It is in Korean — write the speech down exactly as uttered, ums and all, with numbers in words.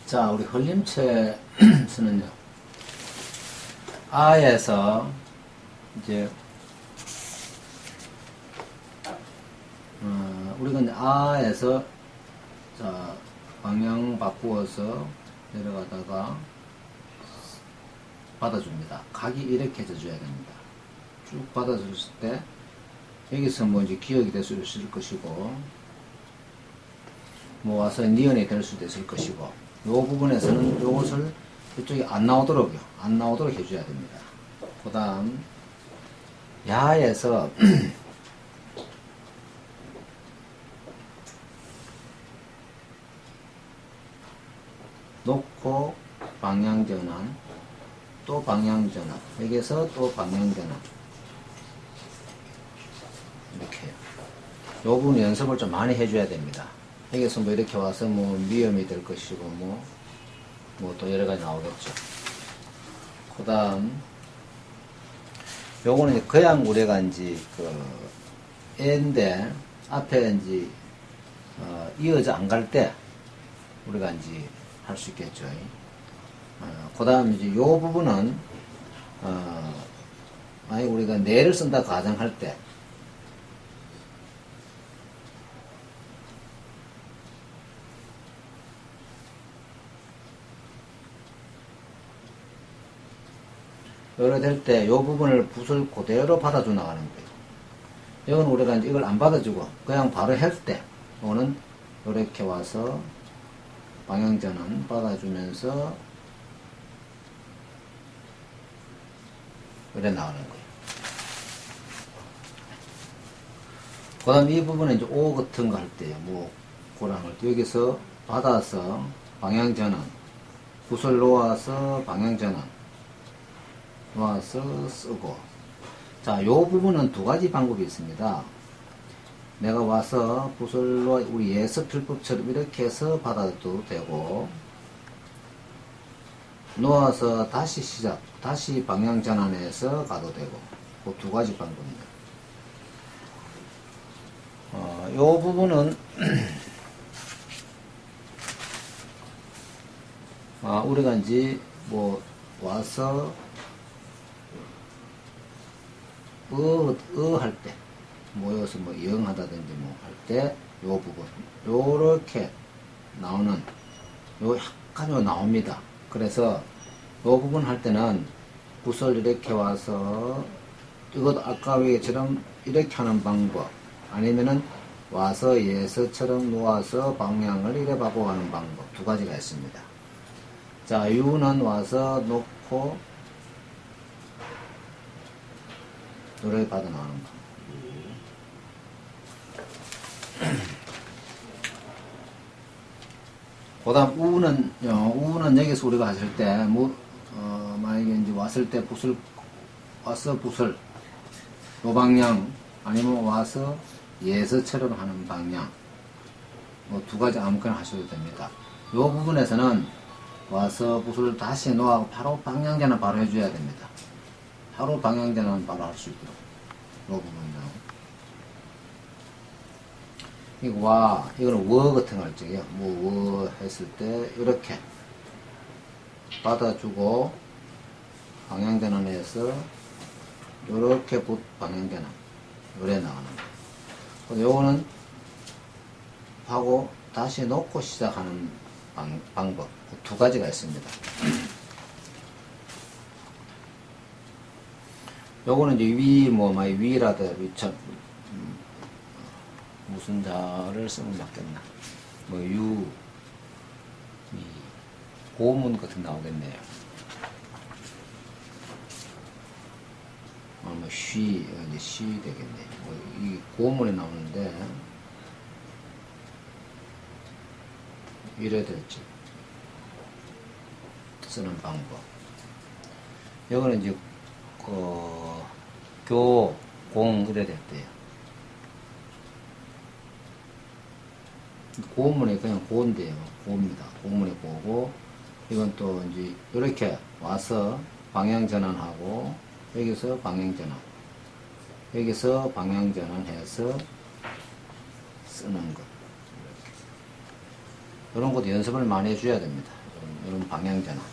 자, 우리 흘림체스는요, 아에서 이제 어, 우리가 이제 아에서 자 방향 바꾸어서 내려가다가 받아줍니다. 각이 이렇게 해줘야 됩니다. 쭉 받아줬을 때 여기서 뭐 이제 기억이 될 수도 있을 것이고, 뭐 와서 니은이 될 수도 있을 것이고, 요 부분에서는 요것을 이쪽이 안 나오도록요, 안 나오도록 해줘야 됩니다. 그 다음, 야에서 놓고 방향전환, 또 방향전환, 여기서 또 방향전환, 이렇게 요 부분 연습을 좀 많이 해줘야 됩니다. 여기서 뭐 이렇게 와서 뭐 미음이 될 것이고, 뭐, 뭐 또 여러 가지 나오겠죠. 그 다음, 요거는 이제 그냥 우리가 이제 그, 애인데, 앞에 이제, 어, 이어져 안 갈 때, 우리가 이제 할 수 있겠죠. 어, 그 다음 이제 요 부분은, 어, 만약 우리가 내를 쓴다 가정할 때, 요래 될 때, 요 부분을 붓을 그대로 받아줘 나가는 거예요. 이건 우리가 이제 이걸 안 받아주고, 그냥 바로 할 때, 이거는 요렇게 와서, 방향전환 받아주면서, 요래 나가는 거예요. 그 다음 이 부분은 이제 오 같은 거 할 때요. 뭐, 고랑 할 때, 여기서 받아서, 방향전환, 붓을 놓아서, 방향전환, 놓아서 쓰고. 자, 요 부분은 두 가지 방법이 있습니다. 내가 와서 붓을 놓아, 우리 예습필법처럼 이렇게 해서 받아도 되고, 놓아서 다시 시작, 다시 방향 전환해서 가도 되고, 그 두 가지 방법입니다. 어, 요 부분은, 아, 우리가 이제 뭐, 와서, 어, 어, 할 때, 모여서 뭐, 영하다든지 뭐, 할 때, 요 부분, 요렇게 나오는, 요 약간 요 나옵니다. 그래서, 요 부분 할 때는, 붓을 이렇게 와서, 이것도 아까 위처럼 이렇게 하는 방법, 아니면은, 와서 예서처럼 놓아서 방향을 이래 바꿔가는 방법, 두 가지가 있습니다. 자, 유는 와서 놓고, 노래 받아 나오는 거. 그 다음, 우는, 우는 여기서 우리가 하실 때, 뭐, 어, 만약에 이제 왔을 때 붓을, 와서 붓을, 요 방향, 아니면 와서 예서처럼 하는 방향, 뭐 두 가지 아무거나 하셔도 됩니다. 요 부분에서는 와서 붓을 다시 놓아고 바로 방향전환 바로 해줘야 됩니다. 바로 방향전환 바로 할 수 있도록. 요 부분요. 이거 와, 이거는 워 같은 거 할 적이에요. 뭐, 워 했을 때, 이렇게 받아주고, 방향전환해서, 요렇게 붓 방향전환. 요래 나가는 거. 요거는, 하고, 다시 놓고 시작하는 방, 방법. 두 가지가 있습니다. 요거는 이제 위, 뭐, 막 위라든, 위천, 음, 무슨 자를 쓰면 맞겠나. 뭐, 유, 위, 고문 같은 거 나오겠네요. 아, 뭐, 쉬, 이제 쉬 되겠네요. 뭐, 이 고문에 나오는데, 이래 될지, 쓰는 방법. 요거는 이제, 그, 교, 공, 이래 됐대요. 고문이 그냥 고인데요. 고입니다. 고문이 고고, 이건 또 이제, 이렇게 와서 방향전환하고, 여기서 방향전환, 여기서 방향전환해서 쓰는 것. 이런 것도 연습을 많이 해줘야 됩니다. 이런 방향 전환.